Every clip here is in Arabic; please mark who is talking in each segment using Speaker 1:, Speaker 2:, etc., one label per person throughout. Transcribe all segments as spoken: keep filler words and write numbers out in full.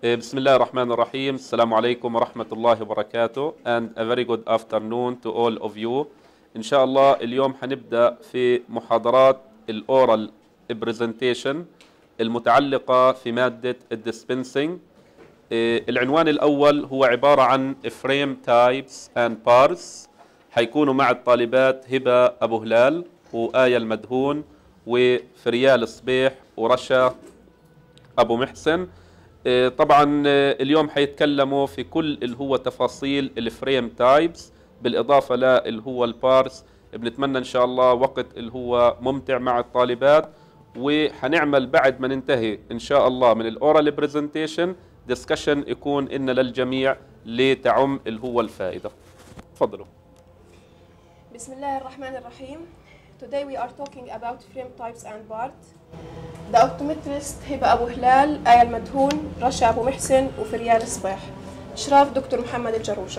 Speaker 1: بسم الله الرحمن الرحيم. السلام عليكم ورحمة الله وبركاته and a very good afternoon to all of you. إن شاء الله اليوم حنبدأ في محاضرات الأورال presentation المتعلقة في مادة الديسبنسينج. العنوان الأول هو عبارة عن frame types and parts. حيكونوا مع الطالبات هبة أبو هلال وآية المدهون وفريال الصبيح ورشا أبو محسن. طبعا اليوم حيتكلموا في كل اللي هو تفاصيل الفريم تايبس بالإضافة للي هو البارس. بنتمنى إن شاء الله وقت اللي هو ممتع مع الطالبات، وحنعمل بعد ما ننتهي إن شاء الله من الأورال بريزنتيشن ديسكشن يكون إن للجميع لتعم اللي هو الفائدة. تفضلوا.
Speaker 2: بسم الله الرحمن الرحيم. Today we are talking about frame types and parts. The optometrist هبة أبو هلال، آية المدهون، رشا أبو محسن وفريال الصباح. إشراف دكتور محمد الجروشة.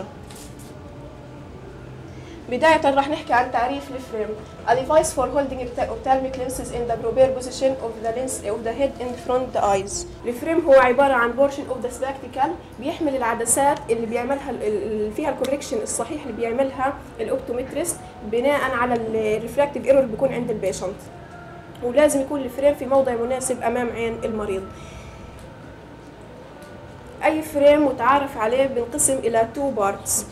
Speaker 2: بداية راح نحكي عن تعريف الفريم. A device for holding ophthalmic lenses in the proper position of the lens of the head in front the eyes. الفريم هو عبارة عن portion of the spectacle بيحمل العدسات اللي بيعملها اللي فيها الكوركشن الصحيح اللي بيعملها الاوبتومترست بناء على الريفراكتيف ايرور اللي بيكون عند البيشنت. ولازم يكون الفريم في موضع مناسب امام عين المريض. اي فريم متعارف عليه بنقسم الى تو بارتس،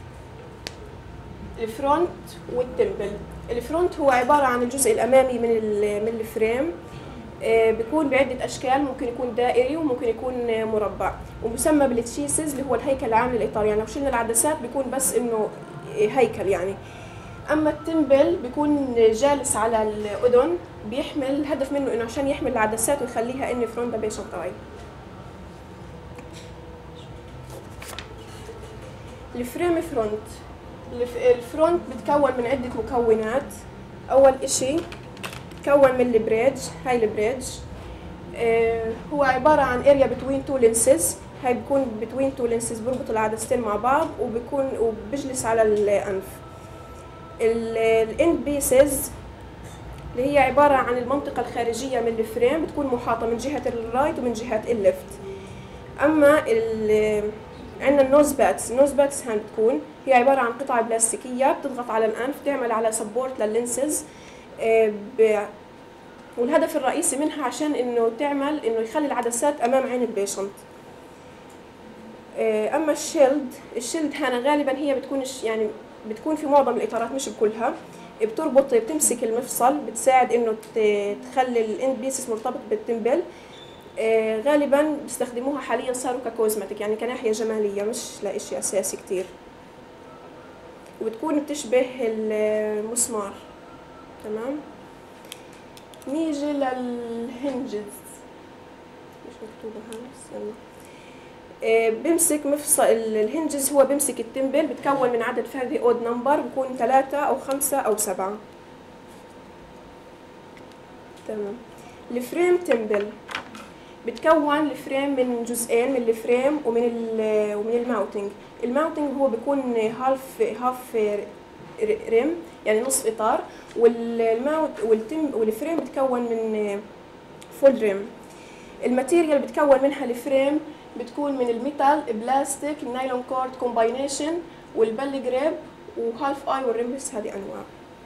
Speaker 2: الفرونت والتمبل. الفرونت هو عباره عن الجزء الامامي من من الفريم، بيكون بعده اشكال، ممكن يكون دائري وممكن يكون مربع، ومسمى بالتشيسز اللي هو الهيكل العام للاطار. يعني لو شلنا العدسات بيكون بس انه هيكل يعني. اما التمبل بيكون جالس على الاذن، بيحمل الهدف منه انه عشان يحمل العدسات ويخليها ان فرونت ذا بيشنت اي. الفريم فرونت. الفرونت بتكون من عده مكونات. اول اشي بتكون من البريدج. هاي البريدج آه هو عباره عن اريا بتوين تو لينسز. هاي بيكون بتوين تو لينسز بربط العدستين مع بعض وبيكون وبجلس على الانف. الاند بيسز اللي هي عباره عن المنطقه الخارجيه من الفريم، بتكون محاطه من جهه الرايت ومن جهه الليفت. اما عندنا النوز باتس. النوز باتس هان بتكون هي عباره عن قطعه بلاستيكيه بتضغط على الانف، تعمل على سبورت لللينسز، والهدف الرئيسي منها عشان انه تعمل انه يخلي العدسات امام عين البيشنت. اما الشيلد، الشيلد هنا غالبا هي بتكون يعني بتكون في معظم الاطارات مش بكلها، بتربط بتمسك المفصل، بتساعد انه تخلي الاند بيسز مرتبط بالتمبل. آه غالبا بيستخدموها حاليا صاروا ككوزمتيك يعني كناحيه جماليه مش لاشي اساسي كتير، وبتكون بتشبه المسمار. تمام. نيجي للهنجز، مش مكتوبه هون. آه بمسك مفصل الهنجز، هو بمسك التمبل، بتكون من عدد فردي اود نمبر، بكون ثلاثة او خمسة او سبعة. تمام. الفريم تمبل بتكون الفريم من جزئين، من الفريم ومن ومن الماونتنج. الماونتنج هو بيكون هالف هاف ريم يعني نصف اطار، والماونت والتم والفريم بتكون من فول ريم. الماتيريال بتكون منها الفريم بتكون من الميتال، بلاستيك، النايلون كورد كومباينيشن، والبل جريب، وهالف اي والريمبس. هذه انواع.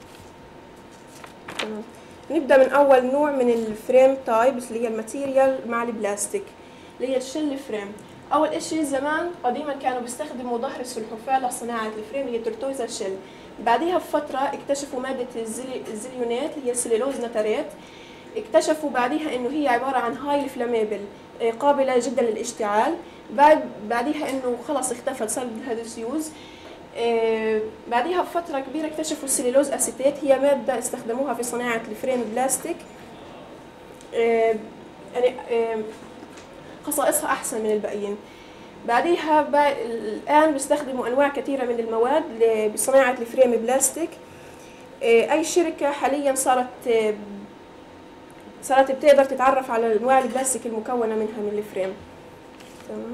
Speaker 2: تمام. نبدأ من أول نوع من الفريم تايبس اللي هي الماتيريال مع البلاستيك اللي هي الشل فريم. أول إشي زمان قديما كانوا بيستخدموا ظهر السلحفاة لصناعة الفريم اللي هي تورتويزا شل. بعدها بفترة اكتشفوا مادة الزلي الزليونات اللي هي السليلوز نترات. اكتشفوا بعدها إنه هي عبارة عن هاي فلاميبل قابلة جدا للاشتعال. بعد بعدها إنه خلاص اختفت، صار بدها ديسيوز. آه بعدها بفترة كبيرة اكتشفوا السليلوز أسيتات، هي مادة استخدموها في صناعة الفريم بلاستيك. آه يعني آه خصائصها أحسن من الباقيين. بعدها الآن بيستخدموا أنواع كثيرة من المواد بصناعة الفريم بلاستيك. آه أي شركة حاليا صارت آه صارت بتقدر تتعرف على أنواع البلاستيك المكونة منها من الفريم. تمام.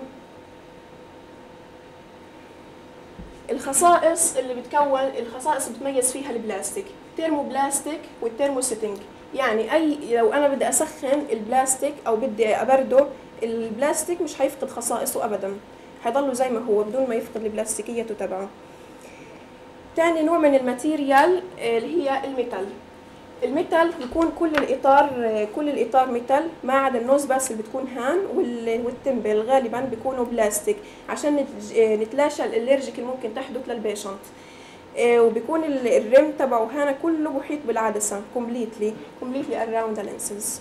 Speaker 2: الخصائص اللي بتكون الخصائص اللي بتميز فيها البلاستيك، تيرمو بلاستيك والتيرمو سيتنج. يعني اي لو انا بدي اسخن البلاستيك او بدي ابرده البلاستيك مش هيفقد خصائصه ابدا، هيضله زي ما هو بدون ما يفقد البلاستيكيته تبعه. تاني نوع من الماتيريال اللي هي الميتال. الميتال بيكون كل الاطار كل الاطار ميتال ما عدا النوز بس اللي بتكون هان، والتمبل غالبا بيكونوا بلاستيك عشان نتلاشى الالرجيك اللي ممكن تحدث للبيشنت. وبيكون الرم تبعه هنا كله محيط بالعدسه completely completely around the lenses.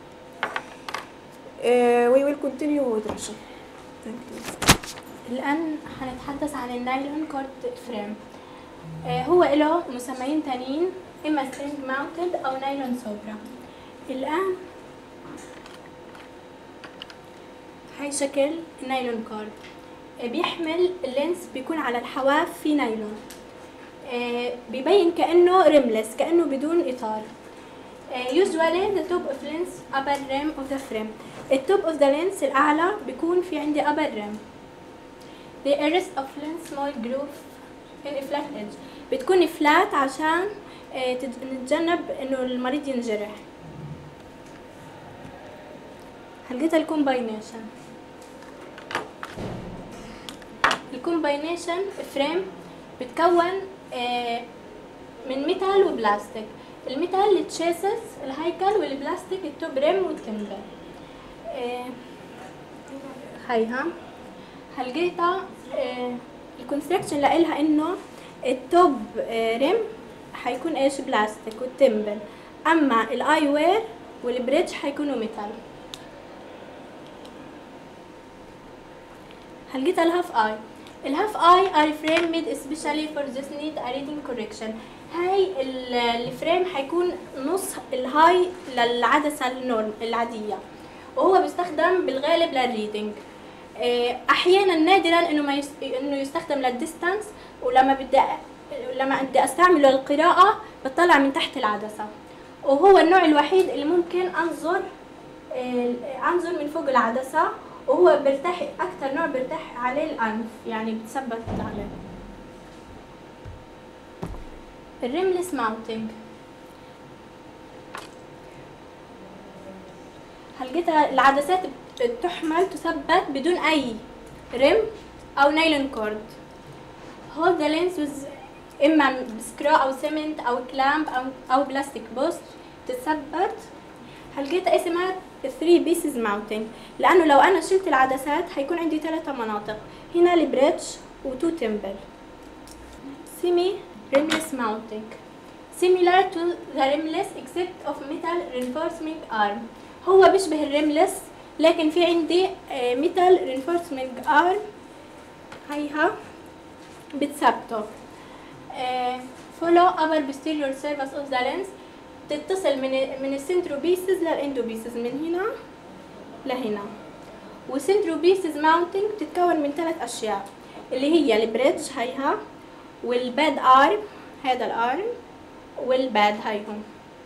Speaker 2: we will continue with Rasha. Thank you.
Speaker 3: الآن هنتحدث عن النايلون كورد فريم. هو له مسميين تانيين، إما سترينج ماونتد أو نايلون سوبرا. الآن هاي شكل النايلون كورد، بيحمل اللينس بيكون على الحواف في نايلون، بيبين كأنه ريملس، كأنه بدون إطار. usually the top of lens upper rim of the frame. التوب of the lens الأعلى بيكون في عندي upper rim. the rest of lens small groove in a flat edge. بتكون فلات عشان نتجنب إنه المريض ينجرح. هلقيتها الكومباينيشن. الكومباينيشن فريم بتكون من ميتال وبلاستيك. الميتال التشيسس الهيكل، والبلاستيك التوب ريم والتمبر. هيها هلقيتها الكونستراكشن لإلها إنه التوب ريم حيكون ايش بلاستيك والتمبر، اما الاي وير والبريدج حيكونوا ميتال. هلقيتها الهاف اي. الهاف اي ار فريم ميد سبيشالي فور ذس نيد ا ريدنج كوركشن. هاي الفريم حيكون نص الهاي للعدسه النورم العاديه، وهو بيستخدم بالغالب للريدنج. احيانا نادرا انه ما يست... انه يستخدم للديستانس، ولما بدي لما بدي استعمله للقراءه بطلع من تحت العدسه، وهو النوع الوحيد اللي ممكن انظر انظر من فوق العدسه، وهو بيرتاح اكثر نوع بيرتاح عليه الانف، يعني بتثبت عليه. الريملس ماونتنج. هلقيتها العدسات تحمل تثبت بدون اي ريم او نايلون كورد. hold the lens with اما سكرو او سيمنت او كلامب او او بلاستيك بوست تتثبت. هلقيتها اسمها ثري بيسز ماونتنج، لانه لو انا شلت العدسات هيكون عندي ثلاثة مناطق، هنا البريدج وتو تمبل. semi rimless mounting similar to the rimless except of metal reinforcement arm. هو بيشبه الريملس لكن في عندي metal reinforcement arm هيها بتثبته. follow upper posterior surface of the lens تتصل من من السنتروبيسز للاندوبيسز، من هنا لهنا. والسنتروبيسز ماونتنج بتتكون من ثلاث اشياء اللي هي البريدج هيها، والباد ارم هذا الارم، والباد هيهم.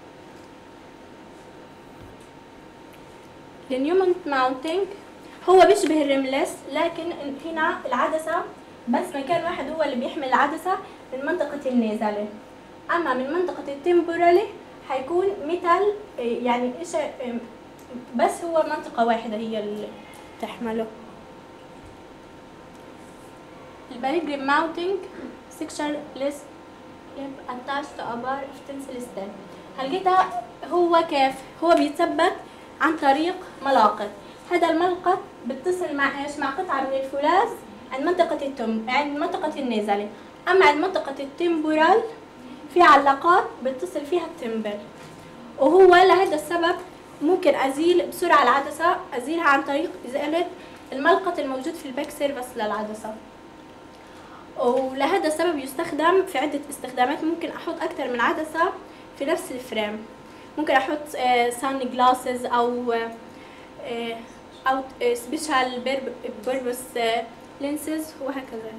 Speaker 3: النيومنت ماونتنج هو بيشبه الريملس، لكن هنا العدسه بس مكان واحد هو اللي بيحمل العدسه من منطقه النيزله، اما من منطقه التمبورالي حيكون ميتال، يعني ايش بس هو منطقه واحده هي اللي تحمله. الباريجرام ماونتنج سكشر ليس ليب اتاش تو ابار افتنسل ستيل. هلقيتها هو كيف هو بيتثبت عن طريق ملاقط. هذا الملقط بيتصل مع ايش؟ مع قطعه من الفولاذ عند منطقه التم عند منطقه النيزله، اما عند منطقه التمبورال في علاقات بتصل فيها التمبل، وهو لهذا السبب ممكن ازيل بسرعه العدسه، ازيلها عن طريق ازاله الملقط الموجود في الباك سيرفس للعدسه. ولهذا السبب يستخدم في عده استخدامات. ممكن احط اكثر من عدسه في نفس الفريم، ممكن احط سان جلاسز او او سبيشال بيربس لينسز وهكذا.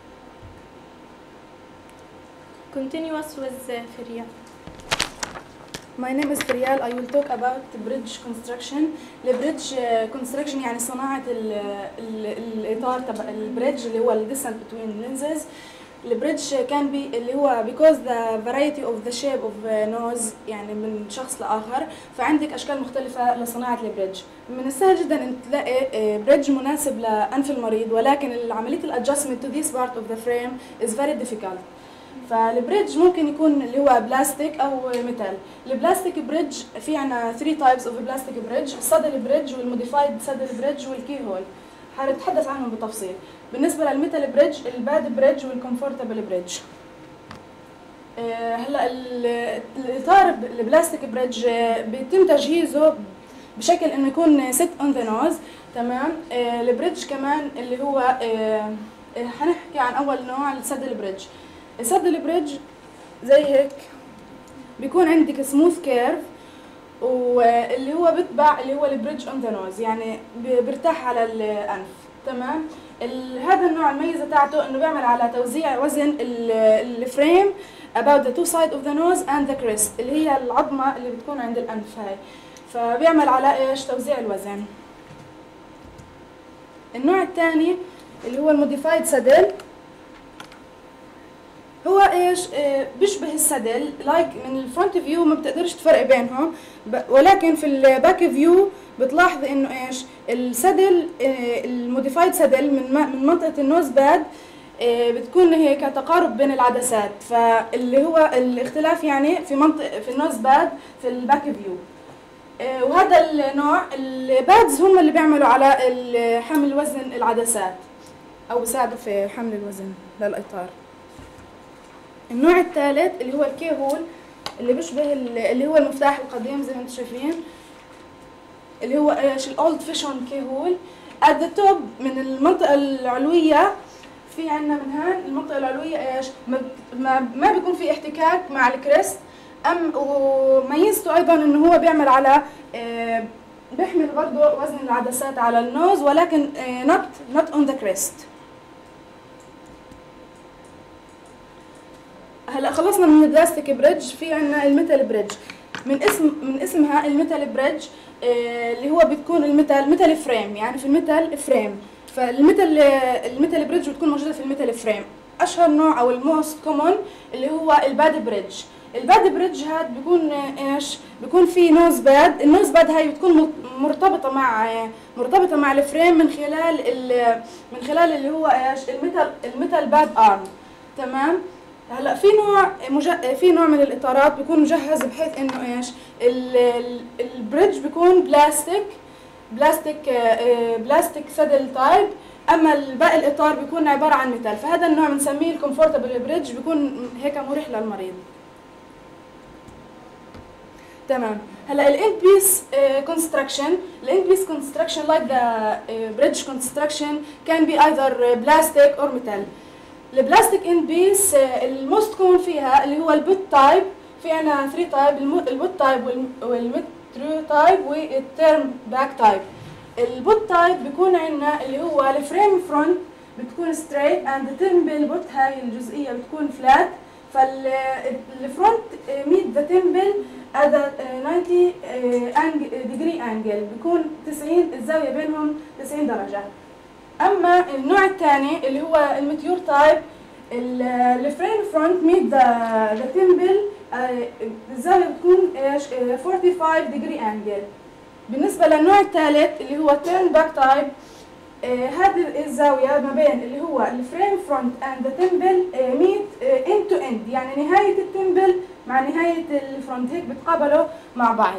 Speaker 3: Continuous with Feria.
Speaker 4: My name is Ferial. I will talk about the bridge construction. The bridge construction يعني صناعة ال ال الإطار تبع البريدج اللي هو ال distance between lenses. البريدج كان بي اللي هو because the variety of the shape of nose يعني من شخص لآخر، فعندك أشكال مختلفة لصناعة البريدج. من السهل جدا أن تلاقي بريدج مناسب لأنف المريض، ولكن عملية الادجستمنت to this part of the frame is very difficult. فالبريدج ممكن يكون اللي هو بلاستيك أو ميتال. البلاستيك بريدج في عنا three types of بلاستيك بريدج، السادل بريدج والموديفايد سادل بريدج والكي هول، هنتحدث عنهم بالتفصيل. بالنسبة للميتال بريدج الباد بريدج والكمفورتبل بريدج. هلا الاطار البلاستيك بريدج بيتم تجهيزه بشكل انه يكون سيت اون ذا نوز، تمام. البريدج كمان اللي هو هنحكي عن اول نوع السادل بريدج. السادل بريدج زي هيك بيكون عندك سموث كيرف، واللي هو بتبع اللي هو البريدج اون ذا نوز، يعني بيرتاح على الانف، تمام. هذا النوع الميزه تاعته انه بيعمل على توزيع وزن الفريم about the two side of the nose and the crest اللي هي العظمه اللي بتكون عند الانف هاي، فبيعمل على ايش توزيع الوزن. النوع الثاني اللي هو الموديفايد سادل، هو ايش آه بيشبه السدل لايك like من الفرونت فيو ما بتقدرش تفرق بينهم، ولكن في الباك فيو بتلاحظ انه ايش السدل آه الموديفايد سدل من من منطقه النوز باد آه بتكون هيك تقارب بين العدسات، فاللي هو الاختلاف يعني في منطقه في النوز باد في الباك فيو. آه وهذا النوع البادز هم اللي بيعملوا على حمل وزن العدسات او بيساعدوا في حمل الوزن للاطار. النوع الثالث اللي هو الكي هول اللي بيشبه اللي هو المفتاح القديم زي ما انتم شايفين، اللي هو ايش الاولد فيشون كي هول. ات ذا توب من المنطقه العلويه في عندنا من هان المنطقه العلويه ايش ما, ما بيكون في احتكاك مع الكريست، ام وميزته ايضا انه هو بيعمل على اه بيحمل برضه وزن العدسات على النوز، ولكن نوت نوت اون ذا كريست. هلا خلصنا من البلاستيك بريدج، في عندنا الميتال بريدج. من اسم من اسمها الميتال بريدج آه اللي هو بتكون الميتال ميتال فريم، يعني في الميتال فريم. فالميتال الميتال بريدج بتكون موجوده في الميتال فريم. اشهر نوع او الموست كومون اللي هو الباد بريدج. الباد بريدج هاد بيكون ايش بيكون في نوز باد. النوز باد هاي بتكون مرتبطه مع مرتبطه مع الفريم من خلال من خلال اللي هو ايش الميتال الميتال باد ارم، تمام. هلا في نوع مج... في نوع من الاطارات بيكون مجهز بحيث انه ايش البريدج بيكون بلاستيك بلاستيك بلاستيك سادل تايب، اما باقي الاطار بيكون عباره عن ميتال. فهذا النوع بنسميه الكومفورتبل بريدج، بيكون هيك مريح للمريض، تمام. هلا الاند بيس كونستراكشن الاند بيس كونستراكشن لايك ذا بريدج كونستراكشن كان بي ايذر بلاستيك اور ميتال. البلاستيك اند بيس الموست كومن فيها اللي هو البوت تايب. في عنا ثري تايب، البوت تايب والمترو تايب والتيرم باك تايب. البوت تايب بيكون عنا اللي هو الفريم فرونت بتكون ستريت اند تمبل بوت، هاي الجزئيه بتكون فلات. فالفرونت ميت ذا تمبل at ninety degree angle، بيكون تسعين الزاويه بينهم تسعين درجه. اما النوع الثاني اللي هو الميتيور تايب، الفريم فرونت ميت ذا ذا تمبل الزاويه بتكون ايش خمسة وأربعين ديجري انجل. بالنسبه للنوع الثالث اللي هو تيرن باك تايب، هذه الزاويه ما بين اللي هو الفريم فرونت اند ذا تمبل ميت اند تو اند، يعني نهايه التمبل مع نهايه الفرونت هيك بتقابلوا مع بعض،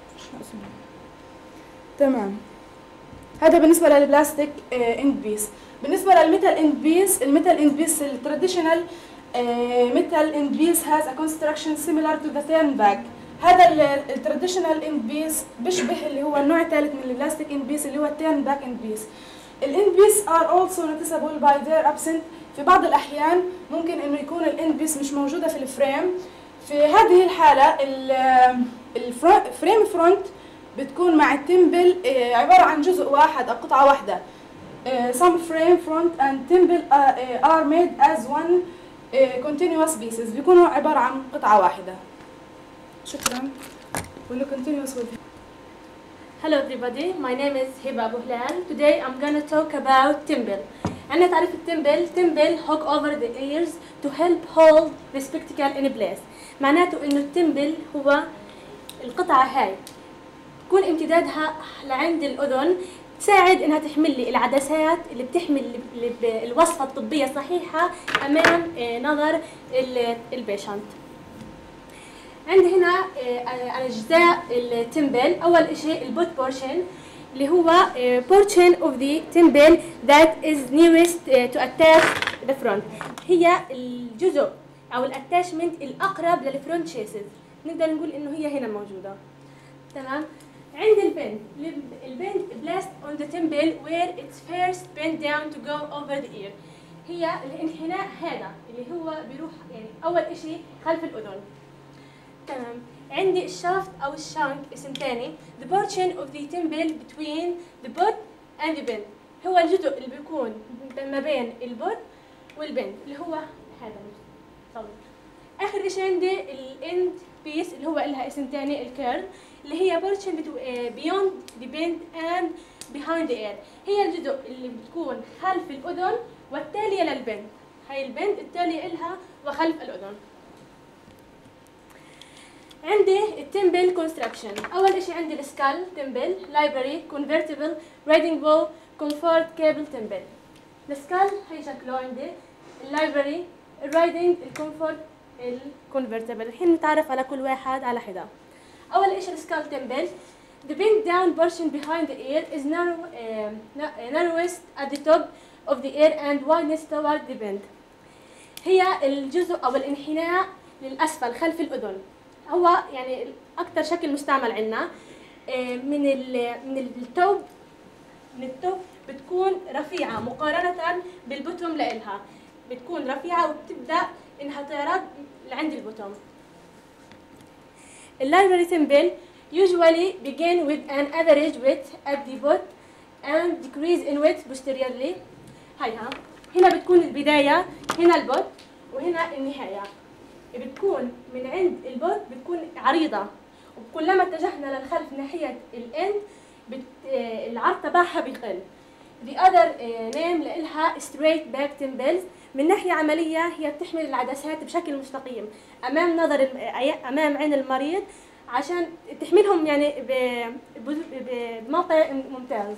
Speaker 4: تمام. هذا بالنسبه للبلاستيك اند بيس. بالنسبه للميتال اند بيس، الميتال اند بيس التراديشنال ميتال اند بيس هاز ا كونستراكشن سيميلار تو ذا تيرن باك. هذا التراديشنال اند بيس بيشبه اللي هو النوع الثالث من البلاستيك اند بيس اللي هو التيرن باك اند بيس. الاند بيس ار اولسو نوتيسابل باي ذير ابسنت. في بعض الاحيان ممكن انه يكون الاند بيس مش موجوده في الفريم. في هذه الحاله الفريم فرونت بتكون مع التمبل عباره عن جزء واحد او قطعه واحده. some frame front and temple are made as one continuous pieces، بيكونوا عباره عن قطعه واحده. شكرا. Will you continue with
Speaker 3: Hello everybody, my name is Hiba Abu Hilal. Today I'm going to talk about thimble. عندنا تعريف التمبل. تمبل hook over the ears to help hold the spectacle in place. معناته انه التمبل هو القطعة هاي تكون امتدادها لعند الأذن، تساعد انها تحمل لي العدسات اللي بتحمل الوصفة الطبية الصحيحة امام نظر البيشنت. عندي هنا اجزاء التمبل. اول شيء البوت بورشن اللي هو portion of the temple that is nearest to attach the front. هي الجزء او الاتاشمنت الاقرب للفرونت شيسز، نقدر نقول انه هي هنا موجوده. تمام. عند البند، البند placed on the temple where it's first bent down to go over the ear. هي الانحناء هذا اللي هو بيروح يعني اول شيء خلف الاذن. تمام. عندي الشافت او الشانك اسم ثاني the portion of the temple between the bud and the bend. هو الجزء اللي بيكون ما بين البود والبند اللي هو هذا طبعا. اخر شيء عندي الاند بيس اللي هو لها اسم ثاني الكيرل اللي هي portion beyond the bend and behind the ear. هي الجزء اللي بتكون خلف الاذن والتاليه للبند. هاي البند التاليه لها وخلف الاذن. عندي التمبل كونستراكشن. اول شيء عندي السكال تمبل، لايبرري، كونفرتبل، رايدنج بو، كومفورت كيبل تمبل. السكال هي شكله عندي، اللايبرري، الرايدنج، الكومفورت، الكونفرتبل. الحين نتعرف على كل واحد على حدا. اول شيء السكال تمبل. The bent down portion behind the ear is narrow, uh, narrowest at the top of the ear and widest toward the bend. هي الجزء او الانحناء للاسفل خلف الاذن. هو يعني اكثر شكل مستعمل عندنا. من من التوب من التوب بتكون رفيعه مقارنه بالبوتوم لإلها، بتكون رفيعه وبتبدا انها تعرض لعند البوتوم. اللايبرري تمبل usually begin with an average width at the boot and decrease in width posteriorly. هيها هنا بتكون البدايه، هنا البوت وهنا النهايه. بتكون من عند البوت بتكون عريضه، وكلما اتجهنا للخلف ناحيه الاند بت... العرض تبعها بيقل. The other name لإلها straight back temples. من ناحيه عمليه هي بتحمل العدسات بشكل مستقيم امام نظر امام عين المريض عشان تحملهم يعني بموقع ممتاز.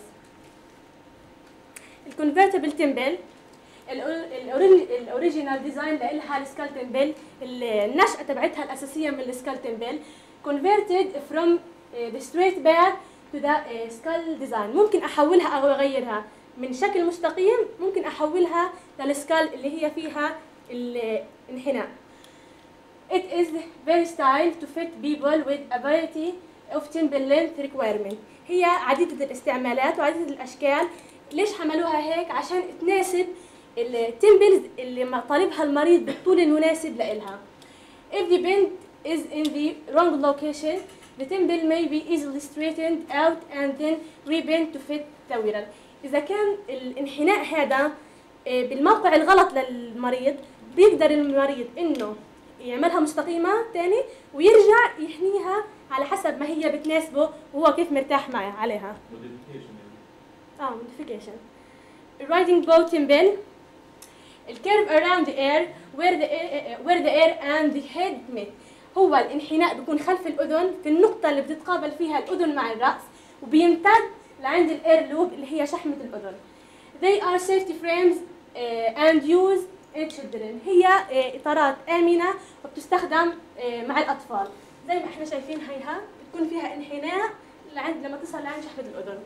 Speaker 3: الكونفرتبل تمبل الاوريجينال ديزاين لها السكال تمبل، النشأة تبعتها الأساسية من السكال تمبل converted from the straight back to the skull design. ممكن أحولها أو أغيرها من شكل مستقيم، ممكن أحولها للسكال اللي هي فيها الانحناء. It is very styled to fit people with a variety of temple length requirement. هي عديدة الاستعمالات وعديدة الأشكال. ليش حملوها هيك؟ عشان تناسب التمبلز اللي طالبها المريض بالطول المناسب لإلها. If the bend is in the wrong location, the temple may be easily straightened out and then rebent to fit the wearer. إذا كان الانحناء هذا بالموقع الغلط للمريض، بيقدر المريض إنه يعملها مستقيمة تاني ويرجع يحنيها على حسب ما هي بتناسبه وهو كيف مرتاح معي عليها. اه modification. Riding bow temple. الكيرف around the ear where the air, where the ear and the head meet. هو الانحناء بيكون خلف الأذن في النقطة اللي بتتقابل فيها الأذن مع الرأس، وبيمتد لعند الاير لوب اللي هي شحمة الأذن. They are safety frames uh, and used in children. هي uh, إطارات آمنة وبتستخدم uh, مع الأطفال. زي ما احنا شايفين هيها بتكون فيها انحناء لعند لما تصل لعند شحمة الأذن.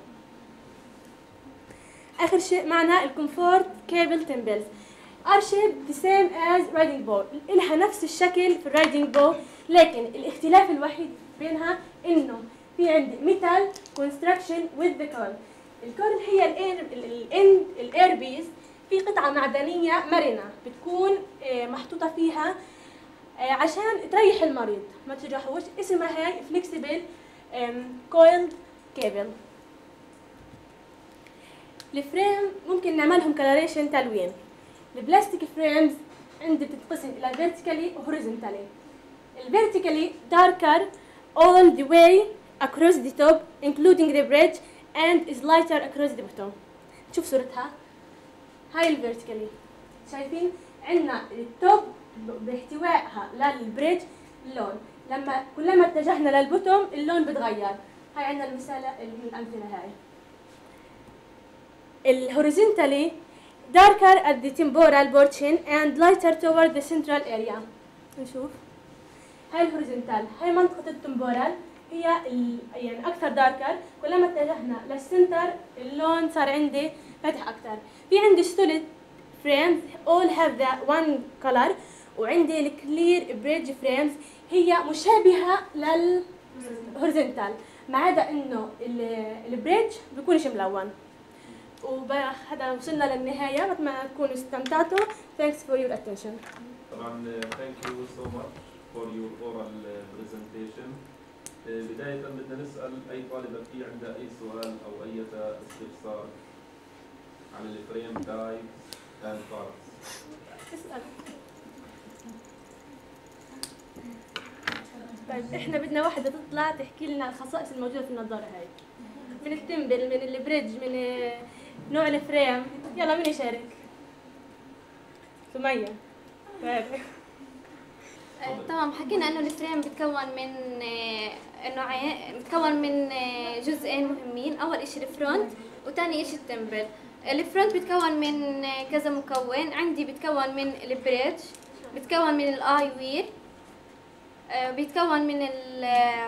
Speaker 3: آخر شيء معنا الكومفورت كيبل تمبلز. are shaped the same as riding bow. إلها نفس الشكل في الرايدنج بو، لكن الاختلاف الوحيد بينها إنه في عندي metal construction with the coil. الكورل هي الاير الاند الاير بيس، في قطعة معدنية مرنة بتكون محطوطة فيها عشان تريح المريض ما تجرحوش. اسمها هاي flexible coiled cable. الفريم ممكن نعملهم كلاريشن تلوين. البلاستيك فريمز عندي بتتقسم الى فيرتيكالي وهوريزونتالي. الفيرتيكالي darker all the way across the top including the bridge and is lighter across the bottom. شوف صورتها هاي الفيرتيكالي. شايفين عندنا التوب باحتوائها للبريدج اللون، لما كلما اتجهنا للبوتوم اللون بتغير. هاي عندنا المثال الامثله هاي. الهوريزونتالي darker at the temporal portion and lighter toward the central area. نشوف هاي الهوريزونتال، هاي منطقة التمبورال هي ال... يعني أكثر داركر. كلما اتجهنا للسنتر اللون صار عندي فاتح أكثر. في عندي solid frames all have the one color، وعندي الكلير بريدج فريمز هي مشابهة للهوريزونتال، ما عدا إنه البريدج بيكونش ملون. وهذا وصلنا للنهاية، بتمنى تكونوا استمتعتوا. Thanks for your attention.
Speaker 1: طبعا thank you so much for your oral presentation. بداية بدنا نسأل أي طالبة في عندها أي سؤال أو أي استفسار عن الفريم تايب and parts.
Speaker 3: اسأل. طيب احنا بدنا واحدة تطلع تحكي لنا الخصائص الموجودة في النظارة هاي، من التمبل، من البريدج، من نوع الفريم. يلا مين يشارك؟ سمية.
Speaker 5: تمام، حكينا انه الفريم بتكون من نوعين، بتكون من جزئين مهمين. اول اشي الفرونت وثاني اشي التمبل. الفرونت بتكون من كذا مكون، عندي بتكون من البريدج، بتكون من الاي وير، بيتكون من ال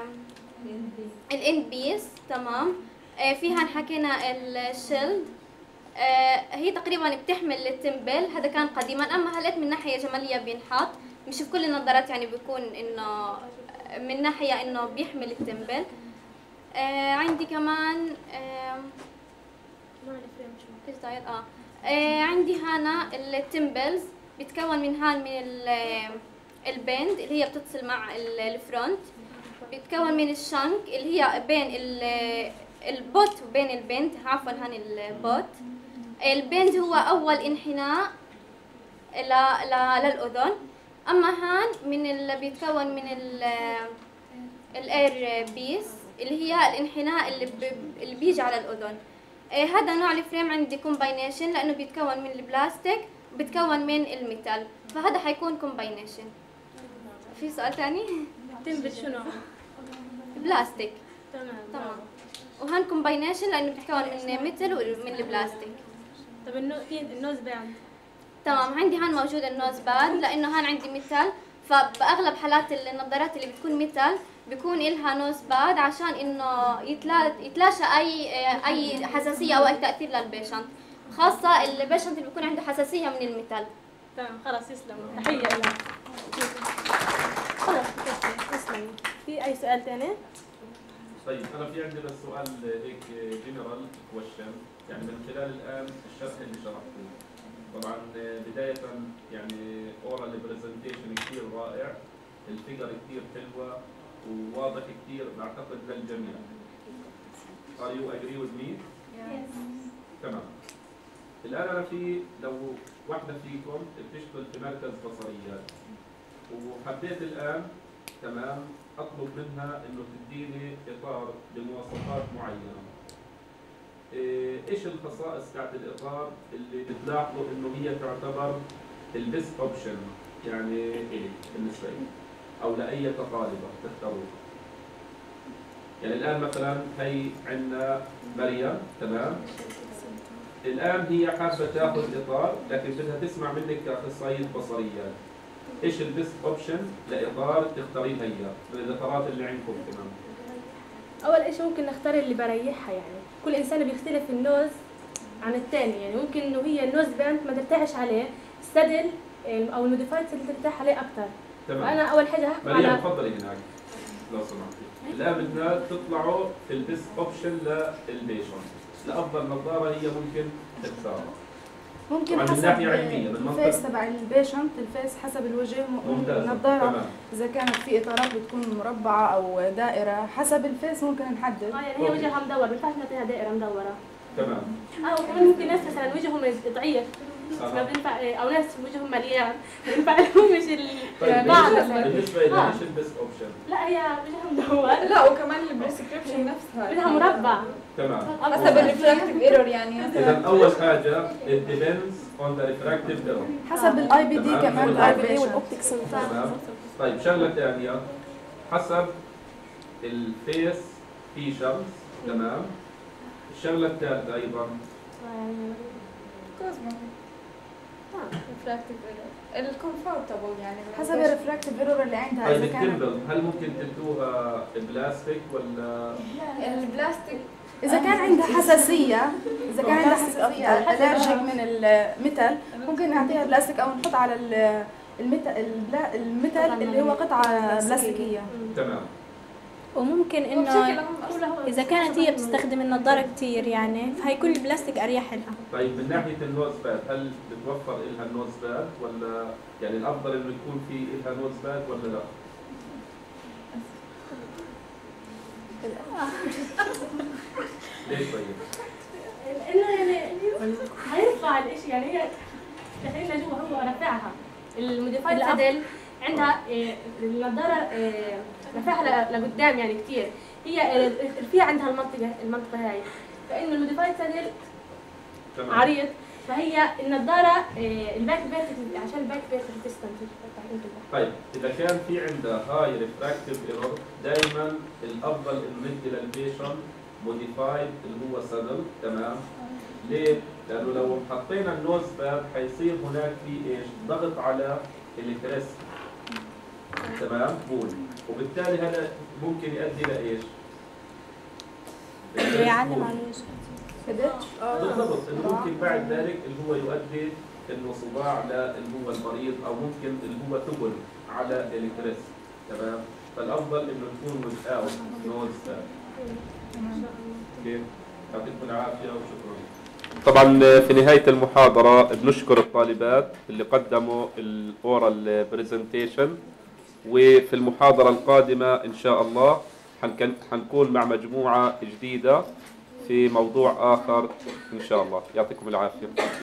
Speaker 5: الان بيس. تمام. فيها حكينا الشيلد، هي تقريبا بتحمل التمبل، هذا كان قديما، اما هلأت من ناحيه جماليه بينحط، مش في كل النظارات يعني بيكون انه من ناحيه انه بيحمل التمبل. آه عندي كمان آه نوع الفريم شو كيف داير اه, آه عندي هنا التمبلز، بيتكون من هان من البند اللي هي بتتصل مع الفرونت، بيتكون من الشنك اللي هي بين البوت وبين البند، عفوا هان البوت. البند هو اول انحناء للاذن، اما هان من اللي بيتكون من الاير بيس اللي هي الانحناء اللي, اللي بيجي على الاذن. آه هذا نوع الفريم عندي كومباينيشن لانه بيتكون من البلاستيك وبيتكون من الميتال، فهذا حيكون كومباينيشن. في سؤال ثاني؟
Speaker 3: تمبل شنو؟
Speaker 5: بلاستيك.
Speaker 3: تمام
Speaker 5: تمام. وهان كومباينيشن لانه بيتكون من ميتال ومن البلاستيك.
Speaker 3: طب في النوز باند؟
Speaker 5: تمام، عندي هان موجود النوز باد لانه هان عندي ميتال، فباغلب حالات النظارات اللي بتكون ميتال بيكون إلها نوز باد عشان انه يتلاشى اي اي حساسيه او اي تاثير للبيشنت، خاصه البيشنت اللي بيكون عنده حساسيه من الميتال.
Speaker 3: تمام خلاص، يسلموا، تحيه لها. خلاص تسلمي. في اي سؤال ثاني؟
Speaker 1: طيب انا في عندي بس سؤال هيك جنرال كويشن، يعني من خلال الان الشرح اللي شرحته، طبعا بدايه يعني اورال برزنتيشن كثير رائع، الفيجر كثير حلوه وواضح كثير بعتقد للجميع. Are you agree with me؟
Speaker 5: Yes.
Speaker 1: تمام. الان انا في لو واحده فيكم بتشتغل في مركز بصريات وحبيت الان تمام اطلب منها انه تديني اطار بمواصفات معينه، ايش الخصائص تاعت الاطار اللي بتلاحظوا انه هي تعتبر البيست اوبشن يعني إيه بالنسبه لي او لاي طالبه تختاروه؟ يعني الان مثلا هي عندنا مريم تمام، الان هي حابه تاخذ اطار لكن بدها تسمع منك كاخصائيه بصريات، ايش البيست اوبشن لاطار تختاريه هي من الاطارات اللي عندكم كمان؟
Speaker 3: اول شيء ممكن نختار اللي بريحها، يعني كل انسان بيختلف النوز عن الثاني، يعني ممكن انه هي النوز باند ما ترتاحش عليه، السدل او الموديفايدز اللي ترتاح عليه اكثر.
Speaker 1: تمام.
Speaker 3: فانا اول حاجه هحكم
Speaker 1: مريم
Speaker 3: على
Speaker 1: تفضلي هناك لو سمحتي. الان بدنا تطلعوا في البيست اوبشن للبيشنت، لافضل نظاره هي ممكن تختارها.
Speaker 4: ممكن
Speaker 1: حسب من ناحيه علميه من
Speaker 4: الفيس تبع البيشنت، الفيس حسب الوجه النظاره، اذا كانت في اطارات بتكون مربعه او دائره، حسب الفيس ممكن نحدد.
Speaker 3: اه يعني هي وجهها مدور، ما ينفعش نعطيها دائره مدوره.
Speaker 1: تمام.
Speaker 3: اه وكمان ممكن ناس مثلا وجههم ضعيف ما بينفع، او ناس وجههم مليان ما ينفع لهم مش
Speaker 1: البعض. بالنسبه لي ايش البيست اوبشن؟
Speaker 3: لا هي وجهها مدور.
Speaker 6: لا وكمان البريسكريبشن نفسه نفسها
Speaker 3: بدها مربع.
Speaker 1: تمام.
Speaker 6: حسب الريفراكتيف ايرور يعني
Speaker 1: اذا اول حاجه it depends on the refractive error.
Speaker 4: حسب الاي بي دي
Speaker 1: تمام.
Speaker 4: كمان
Speaker 2: الاي بي دي
Speaker 4: الالفيشن.
Speaker 2: والاوبتيك سنتر.
Speaker 1: تمام. طيب شغله ثانيه حسب الفيس فيشرز. تمام. الشغله الثالثه ايضا
Speaker 6: كوزمو ريفراكتيف ايرور الكومفورتبل يعني
Speaker 4: حسب الريفراكتيف ايرور اللي عندها
Speaker 1: طيب
Speaker 4: اذا كان
Speaker 1: التمبل هل ممكن تدوها بلاستيك ولا
Speaker 6: البلاستيك
Speaker 4: اذا كان عندها حساسيه اذا كان عندها حساسيه الرجيك من الميتال ممكن نعطيها بلاستيك او نحط على ال- الميتال البلا- الميتال اللي هو قطعه بلاستيكيه.
Speaker 1: تمام.
Speaker 3: وممكن
Speaker 6: بشكل
Speaker 3: انه
Speaker 6: عام
Speaker 3: اذا كانت هي بتستخدم النظاره كثير يعني فهيكون البلاستيك اريح لها.
Speaker 1: طيب من ناحيه النوز باد هل بتوفر لها النوز باد ولا يعني الافضل انه يكون في لها نوز باد ولا لا؟ ليش طيب؟
Speaker 3: انه يعني هيرفع الاشي يعني هي دخلنا جوا هو رافعها الموديفايد سادل عندها إيه، النظاره إيه، رافعها ل- لقدام يعني كثير هي الرفيع عندها المنطقه المنطقه هاي فانه الموديفايد سادل
Speaker 1: تمام.
Speaker 3: عريض فهي النظاره إيه، الباك فيرتيكال عشان الباك فيرتيكال ديستنس.
Speaker 1: طيب اذا كان في عندها هاي ريفراكتيف ايرور دائما الافضل انه ندي للبيشنت موديفايد اللي هو سادل. تمام. ليه؟ لانه لو حطينا النوز باد حيصير هناك في ايش؟ ضغط على الكريست. تمام؟ بول وبالتالي هذا ممكن يؤدي لايش؟
Speaker 3: يعلم على
Speaker 1: بالضبط انه ممكن بعد ذلك اللي هو يؤدي انه صداع للي هو المريض او ممكن اللي هو ثقل على الكريست. تمام. فالافضل انه تكون without نوز باد. كيف؟ يعطيكم العافيه وشكرا. طبعا في نهايه المحاضره بنشكر الطالبات اللي قدموا الاورال برزنتيشن وفي المحاضره القادمه ان شاء الله حنكن- حنكون مع مجموعه جديده في موضوع اخر ان شاء الله. يعطيكم العافيه.